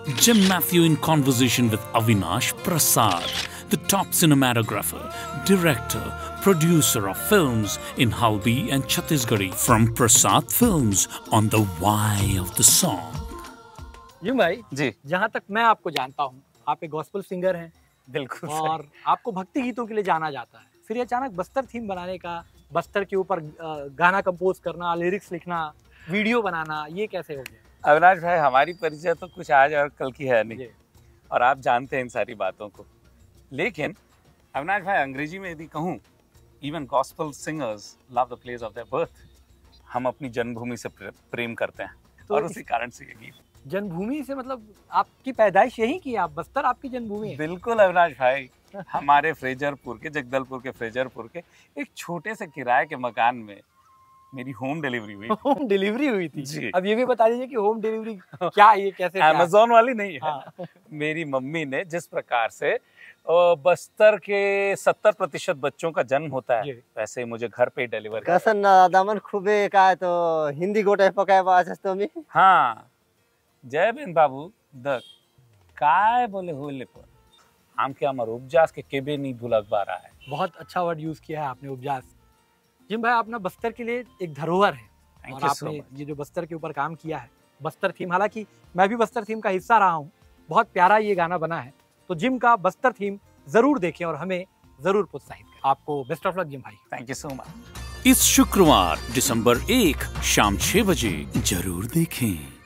Jim Matthew in conversation with Avinash Prasad, the top cinematographer, director, producer of films in Halbi and Chhattisgarh from Prasad Films on the Why of the Song. Jim भाई जी, जहाँ तक मैं आपको जानता हूँ, आप एक gospel singer हैं बिल्कुल और आपको भक्ति गीतों के लिए जाना जाता है। फिर ये अचानक बस्तर थीम बनाने का, बस्तर के ऊपर गाना कंपोज करना, लिरिक्स लिखना, वीडियो बनाना, ये कैसे हो गया? अविनाश भाई, हमारी परिचय तो कुछ आज और कल की है नहीं, और आप जानते हैं इन सारी बातों को। लेकिन अविनाश भाई, अंग्रेजी में यदि कहूँ, even gospel singers love the place of their birth. हम अपनी जन्मभूमि से प्रेम करते हैं, तो और उसी कारण से ये गीत। जन्मभूमि से मतलब आपकी पैदाइश यही की, आप बस्तर आपकी जन्मभूमि है? बिल्कुल अविनाश भाई, हमारे फ्रेजरपुर के, जगदलपुर के फ्रेजरपुर के एक छोटे से किराए के मकान में मेरी होम डिलीवरी हुई। होम डिलीवरी हुई थी जी। अब ये भी बता दीजिए कि होम डिलीवरी क्या है, ये कैसे? अमेज़न वाली नहीं है। हाँ। मेरी मम्मी ने जिस प्रकार से बस्तर के 70% बच्चों का जन्म होता है, वैसे मुझे घर पे डिलीवर किया। कसन दामन खुबे काय तो हिंदी गोटे पकाए बाजस तो मी। हाँ, जय बेन बाबू द काय बोले होले पर आम के अमर उपजास के केबे नहीं भूलक बारा है। बहुत अच्छा वर्ड यूज किया है आपने, उपजास। जिम भाई, अपना बस्तर के लिए एक धरोहर है और आपने ये जो बस्तर के ऊपर काम किया है, बस्तर थीम, हालांकि मैं भी बस्तर थीम का हिस्सा रहा हूँ, बहुत प्यारा ये गाना बना है। तो जिम का बस्तर थीम जरूर देखें और हमें जरूर प्रोत्साहित करें। आपको बेस्ट ऑफ लक जिम भाई। Thank you so much. इस शुक्रवार दिसंबर 1 शाम 6 बजे जरूर देखें।